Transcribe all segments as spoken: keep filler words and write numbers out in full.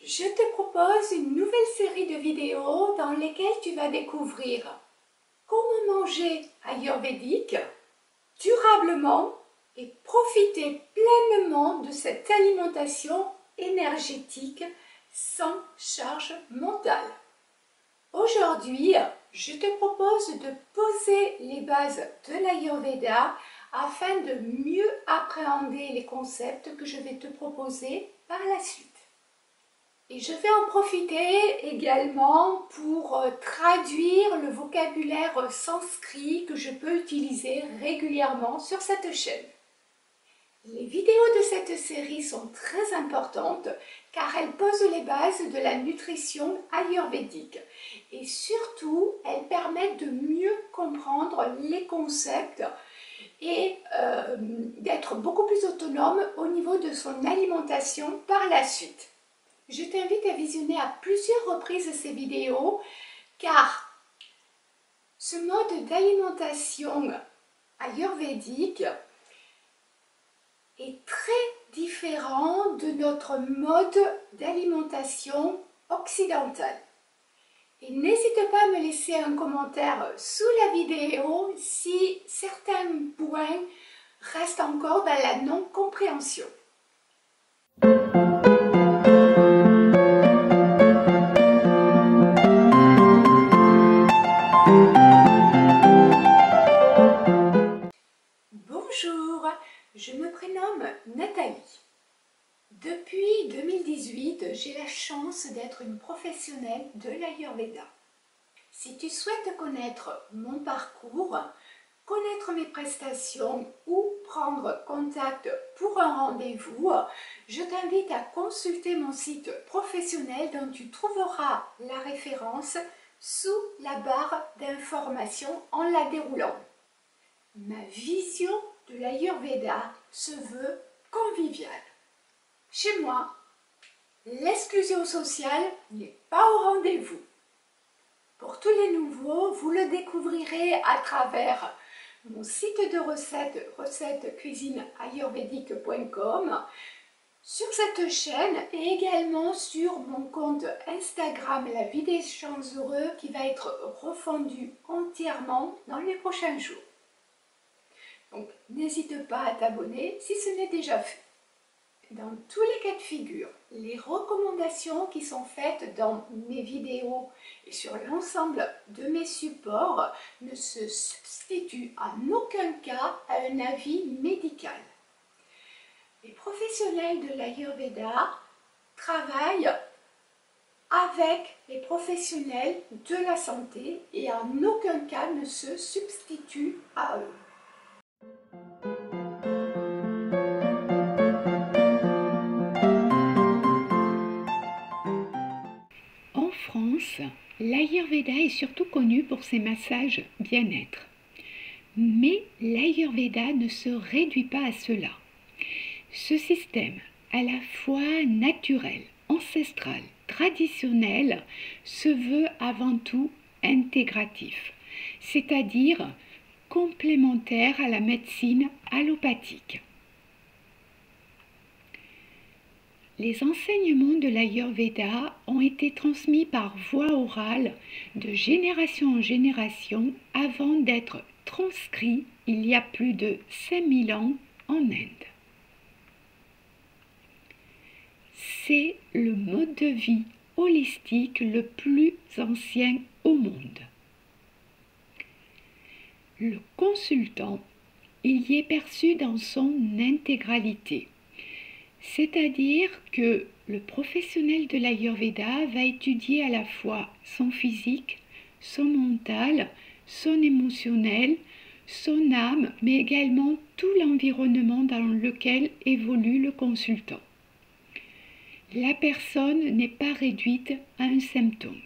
Je te propose une nouvelle série de vidéos dans lesquelles tu vas découvrir comment manger ayurvédique durablement et profiter pleinement de cette alimentation énergétique sans charge mentale. Aujourd'hui, je te propose de poser les bases de l'Ayurveda afin de mieux appréhender les concepts que je vais te proposer par la suite. Et je vais en profiter également pour traduire le vocabulaire sanskrit que je peux utiliser régulièrement sur cette chaîne. Les vidéos de cette série sont très importantes car elles posent les bases de la nutrition ayurvédique et surtout elles permettent de mieux comprendre les concepts et euh, d'être beaucoup plus autonome au niveau de son alimentation par la suite. Je t'invite à visionner à plusieurs reprises ces vidéos car ce mode d'alimentation ayurvédique est très différent de notre mode d'alimentation occidentale. Et n'hésite pas à me laisser un commentaire sous la vidéo si certains points restent encore dans la non-compréhension. Bonjour, je me prénomme Nathalie. Depuis deux mille dix-huit, j'ai la chance d'être une professionnelle de l'Ayurveda. Si tu souhaites connaître mon parcours, connaître mes prestations ou prendre contact pour un rendez-vous, je t'invite à consulter mon site professionnel dont tu trouveras la référence sous la barre d'information en la déroulant. Ma vision de l'Ayurveda se veut conviviale. Chez moi, l'exclusion sociale n'est pas au rendez-vous. Pour tous les nouveaux, vous le découvrirez à travers mon site de recettes, recettes cuisine ayurvédique point com, sur cette chaîne et également sur mon compte Instagram La Vie des gens heureux qui va être refondu entièrement dans les prochains jours. Donc n'hésite pas à t'abonner si ce n'est déjà fait. Dans tous les cas de figure, les recommandations qui sont faites dans mes vidéos et sur l'ensemble de mes supports ne se substituent en aucun cas à un avis médical. Les professionnels de l'Ayurveda travaillent avec les professionnels de la santé et en aucun cas ne se substituent à eux. En France, l'Ayurveda est surtout connu pour ses massages bien-être. Mais l'Ayurveda ne se réduit pas à cela. Ce système, à la fois naturel, ancestral, traditionnel, se veut avant tout intégratif, c'est-à-dire complémentaire à la médecine allopathique. Les enseignements de l'Ayurveda ont été transmis par voie orale de génération en génération avant d'être transcrits il y a plus de cinq mille ans en Inde. C'est le mode de vie holistique le plus ancien au monde. Le consultant, il y est perçu dans son intégralité. C'est-à-dire que le professionnel de l'Ayurveda va étudier à la fois son physique, son mental, son émotionnel, son âme, mais également tout l'environnement dans lequel évolue le consultant. La personne n'est pas réduite à un symptôme.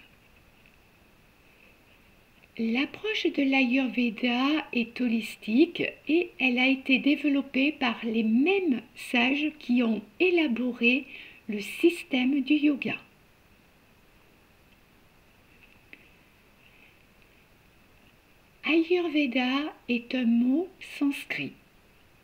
L'approche de l'Ayurveda est holistique et elle a été développée par les mêmes sages qui ont élaboré le système du yoga. Ayurveda est un mot sanskrit.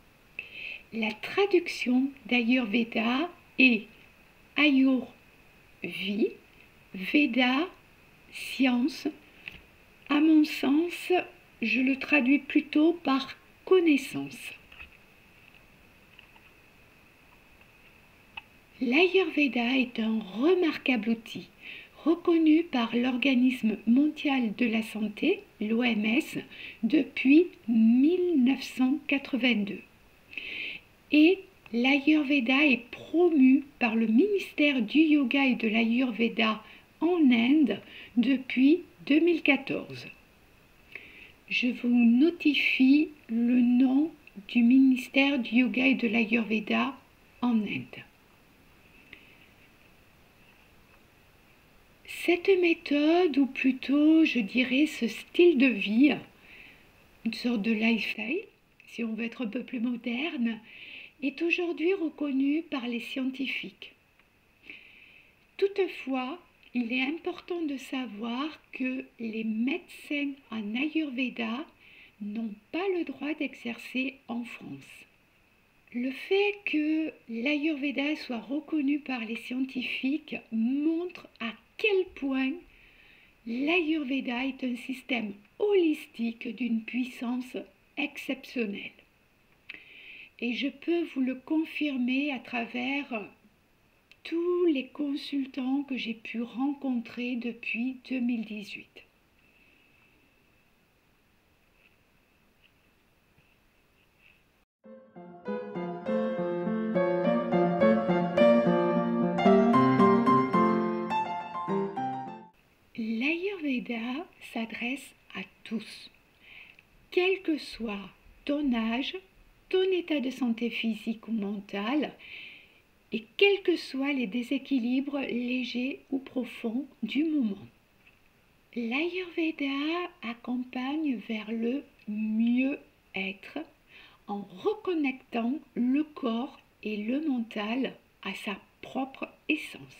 La traduction d'Ayurveda est Ayur vie, Veda, science. À mon sens, je le traduis plutôt par connaissance. L'Ayurveda est un remarquable outil, reconnu par l'Organisme mondial de la santé, l'O M S, depuis mille neuf cent quatre-vingt-deux. Et l'Ayurveda est promu par le ministère du Yoga et de l'Ayurveda en Inde depuis deux mille quatorze. Je vous notifie le nom du ministère du Yoga et de l'Ayurveda en Inde. Cette méthode, ou plutôt je dirais ce style de vie, une sorte de lifestyle, si on veut être un peu plus moderne, est aujourd'hui reconnue par les scientifiques. Toutefois, il est important de savoir que les médecins en Ayurveda n'ont pas le droit d'exercer en France. Le fait que l'Ayurveda soit reconnu par les scientifiques montre à quel point l'Ayurveda est un système holistique d'une puissance exceptionnelle. Et je peux vous le confirmer à travers tous les consultants que j'ai pu rencontrer depuis deux mille dix-huit. L'Ayurveda s'adresse à tous, quel que soit ton âge, ton état de santé physique ou mental, et quels que soient les déséquilibres légers ou profonds du moment. L'Ayurveda accompagne vers le mieux-être en reconnectant le corps et le mental à sa propre essence.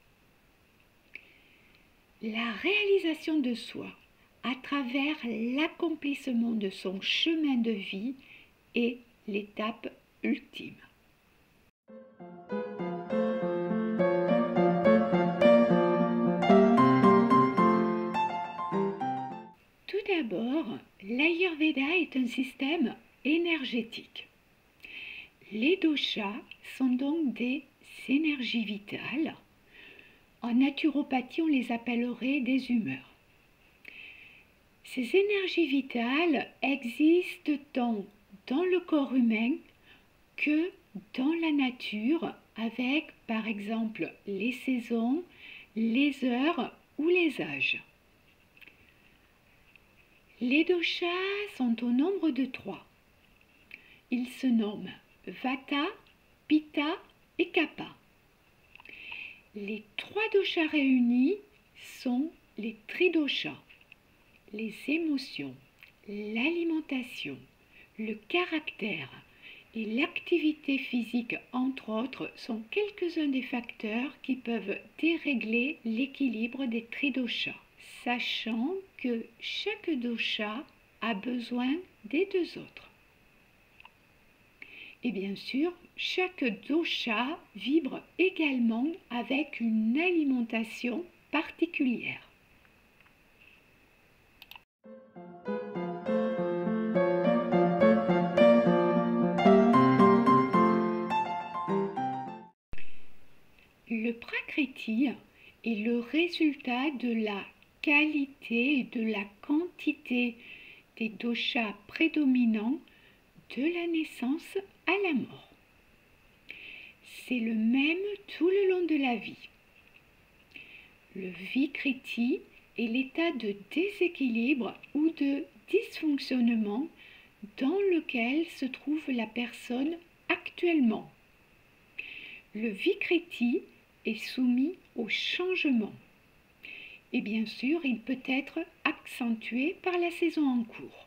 La réalisation de soi à travers l'accomplissement de son chemin de vie est l'étape ultime. Tout d'abord, l'Ayurveda est un système énergétique. Les doshas sont donc des énergies vitales. En naturopathie, on les appellerait des humeurs. Ces énergies vitales existent tant dans le corps humain que dans la nature, avec par exemple les saisons, les heures ou les âges. Les doshas sont au nombre de trois. Ils se nomment Vata, Pitta et Kapha. Les trois doshas réunis sont les tridoshas. Les émotions, l'alimentation, le caractère et l'activité physique, entre autres, sont quelques-uns des facteurs qui peuvent dérégler l'équilibre des tridoshas, sachant que chaque dosha a besoin des deux autres. Et bien sûr, chaque dosha vibre également avec une alimentation particulière. Le prakriti est le résultat de la qualité et de la quantité des doshas prédominants de la naissance à la mort. C'est le même tout le long de la vie. Le vikriti est l'état de déséquilibre ou de dysfonctionnement dans lequel se trouve la personne actuellement. Le vikriti est soumis au changement. Et bien sûr, il peut être accentué par la saison en cours.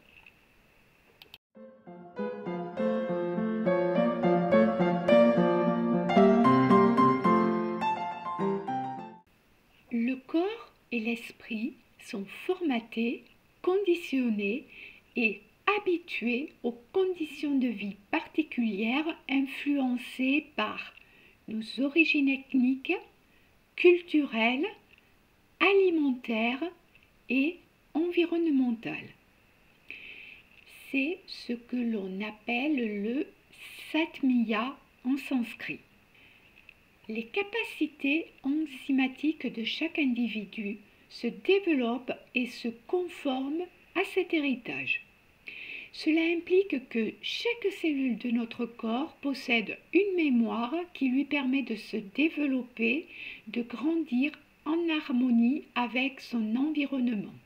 Le corps et l'esprit sont formatés, conditionnés et habitués aux conditions de vie particulières influencées par nos origines ethniques, culturel, alimentaire et environnemental. C'est ce que l'on appelle le satmiya en sanskrit. Les capacités enzymatiques de chaque individu se développent et se conforment à cet héritage. Cela implique que chaque cellule de notre corps possède une mémoire qui lui permet de se développer, de grandir en harmonie avec son environnement.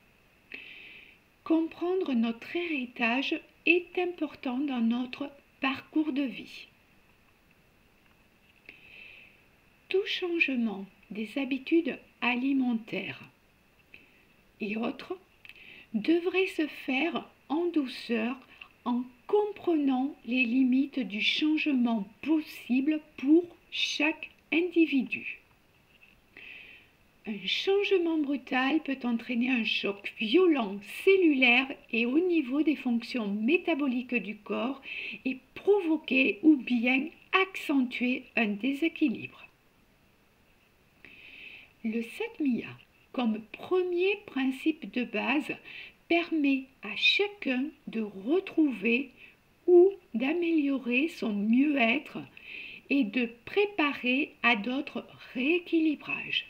Comprendre notre héritage est important dans notre parcours de vie. Tout changement des habitudes alimentaires et autres devrait se faire en douceur en comprenant les limites du changement possible pour chaque individu. Un changement brutal peut entraîner un choc violent cellulaire et au niveau des fonctions métaboliques du corps et provoquer ou bien accentuer un déséquilibre. Le satmiya, comme premier principe de base, permet à chacun de retrouver ou d'améliorer son mieux-être et de préparer à d'autres rééquilibrages.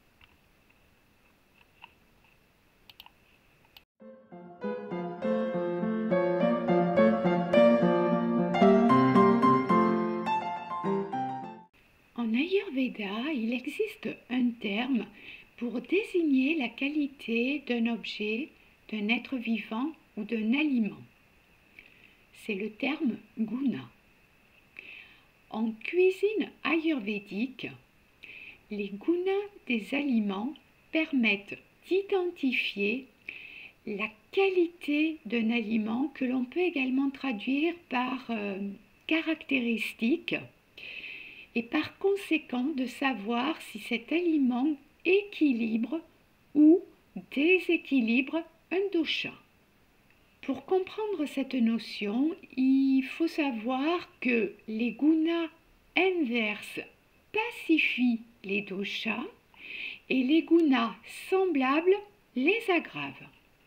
En Ayurveda, il existe un terme pour désigner la qualité d'un objet, d'un être vivant ou d'un aliment. C'est le terme guna. En cuisine ayurvédique, les gunas des aliments permettent d'identifier la qualité d'un aliment que l'on peut également traduire par euh, caractéristiques et par conséquent de savoir si cet aliment équilibre ou déséquilibre un dosha. Pour comprendre cette notion, il faut savoir que les gunas inverses pacifient les doshas et les gunas semblables les aggravent.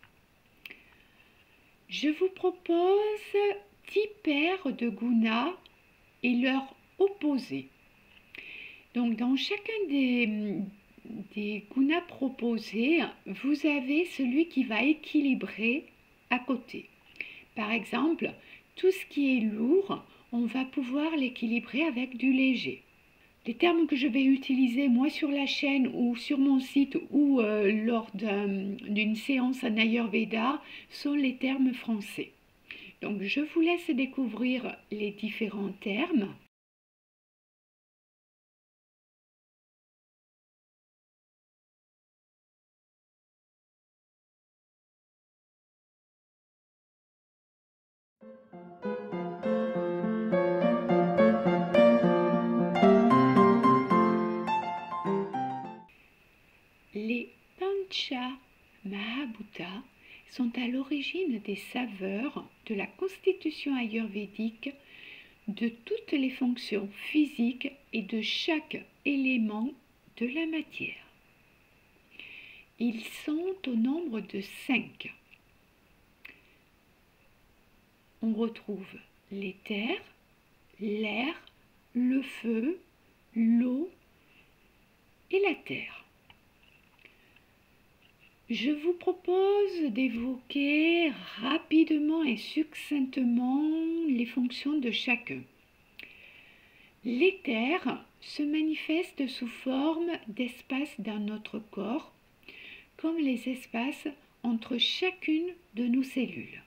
Je vous propose dix paires de gunas et leurs opposés. Donc dans chacun des, des gunas proposés, vous avez celui qui va équilibrer à côté. Par exemple, tout ce qui est lourd, on va pouvoir l'équilibrer avec du léger. Les termes que je vais utiliser moi sur la chaîne ou sur mon site ou euh, lors d'une séance en Ayurveda sont les termes français. Donc je vous laisse découvrir les différents termes. Les Pancha Mahabhuta sont à l'origine des saveurs de la constitution ayurvédique, de toutes les fonctions physiques et de chaque élément de la matière. Ils sont au nombre de cinq. On retrouve l'éther, l'air, le feu, l'eau et la terre. Je vous propose d'évoquer rapidement et succinctement les fonctions de chacun. L'éther se manifeste sous forme d'espaces dans notre corps, comme les espaces entre chacune de nos cellules.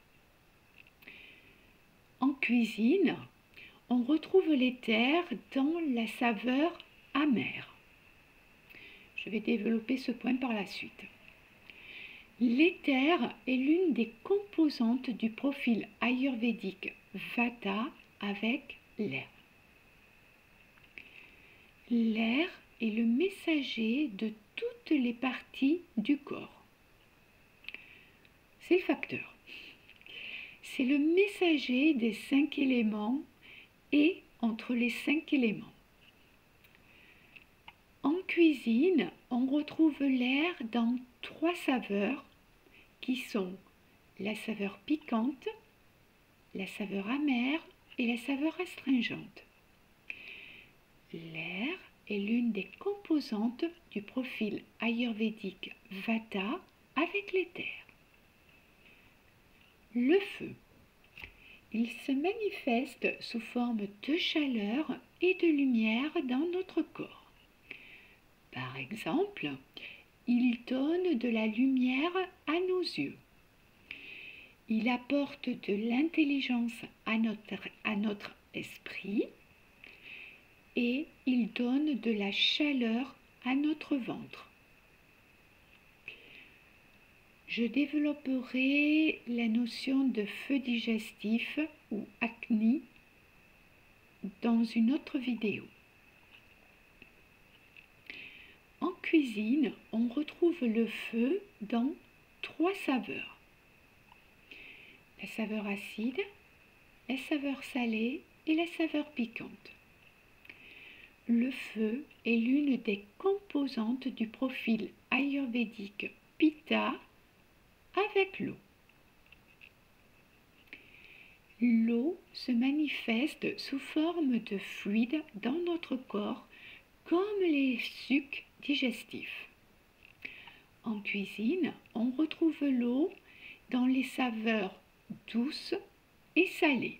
En cuisine, on retrouve l'éther dans la saveur amère. Je vais développer ce point par la suite. L'éther est l'une des composantes du profil ayurvédique Vata avec l'air. L'air est le messager de toutes les parties du corps. C'est le facteur. C'est le messager des cinq éléments et entre les cinq éléments. En cuisine, on retrouve l'air dans trois saveurs qui sont la saveur piquante, la saveur amère et la saveur astringente. L'air est l'une des composantes du profil ayurvédique Vata avec l'éther. Le feu. Il se manifeste sous forme de chaleur et de lumière dans notre corps. Par exemple, il donne de la lumière à nos yeux. Il apporte de l'intelligence à notre, à notre esprit et il donne de la chaleur à notre ventre. Je développerai la notion de feu digestif ou Agni dans une autre vidéo. En cuisine, on retrouve le feu dans trois saveurs. La saveur acide, la saveur salée et la saveur piquante. Le feu est l'une des composantes du profil ayurvédique Pitta avec l'eau. L'eau se manifeste sous forme de fluide dans notre corps comme les sucs digestifs. En cuisine, on retrouve l'eau dans les saveurs douces et salées.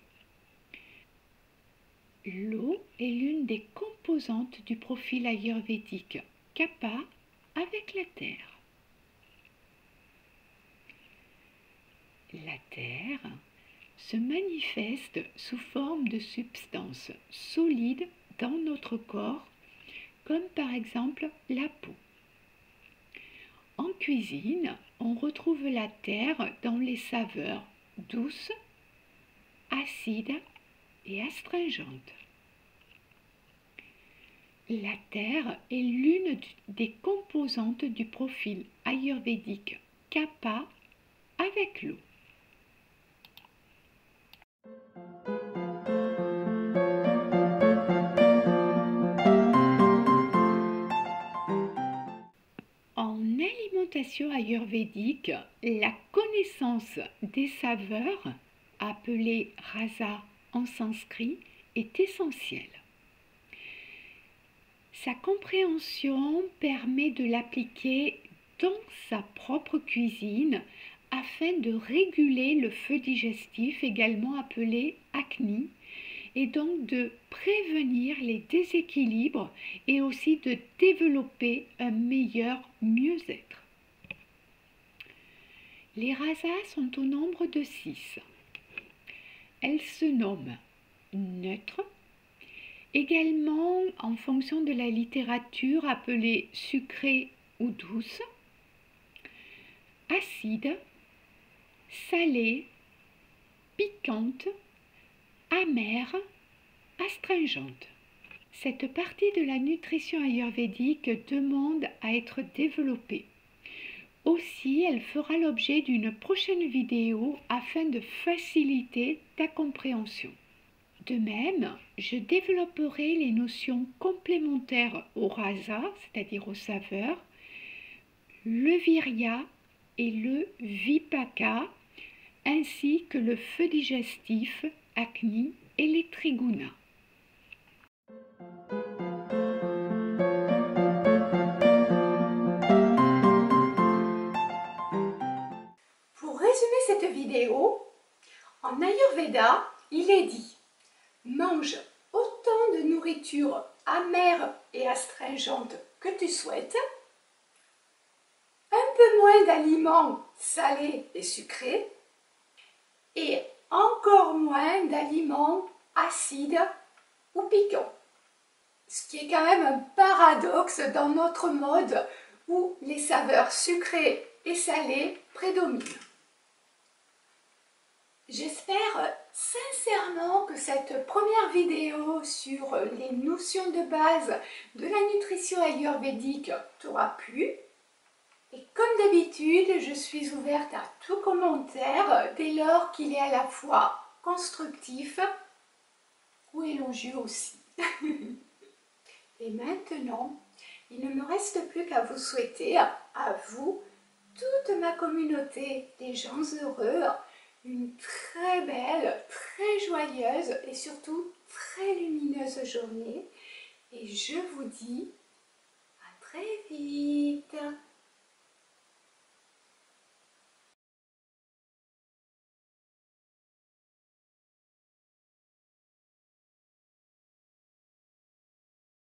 L'eau est l'une des composantes du profil ayurvédique Kapha avec la terre. La terre se manifeste sous forme de substances solides dans notre corps, comme par exemple la peau. En cuisine, on retrouve la terre dans les saveurs douces, acides et astringentes. La terre est l'une des composantes du profil ayurvédique Kapha avec l'eau. En alimentation ayurvédique, la connaissance des saveurs, appelée rasa en sanskrit, est essentielle. Sa compréhension permet de l'appliquer dans sa propre cuisine afin de réguler le feu digestif, également appelé Agni, et donc de prévenir les déséquilibres et aussi de développer un meilleur mieux-être. Les rasas sont au nombre de six. Elles se nomment neutres, également en fonction de la littérature appelée sucrée ou douce, acide, salée, piquante, amère, astringente. Cette partie de la nutrition ayurvédique demande à être développée. Aussi, elle fera l'objet d'une prochaine vidéo afin de faciliter ta compréhension. De même, je développerai les notions complémentaires au rasa, c'est-à-dire aux saveurs, le virya et le vipaka, ainsi que le feu digestif, Agni et les trigunas. Pour résumer cette vidéo, en Ayurveda, il est dit: mange autant de nourriture amère et astringente que tu souhaites, un peu moins d'aliments salés et sucrés, et encore moins d'aliments acides ou piquants. Ce qui est quand même un paradoxe dans notre mode où les saveurs sucrées et salées prédominent. J'espère sincèrement que cette première vidéo sur les notions de base de la nutrition ayurvédique t'aura plu. Et comme d'habitude, je suis ouverte à tout commentaire dès lors qu'il est à la fois constructif ou élogieux aussi. Et maintenant, il ne me reste plus qu'à vous souhaiter, à vous, toute ma communauté des gens heureux, une très belle, très joyeuse et surtout très lumineuse journée. Et je vous dis à très vite.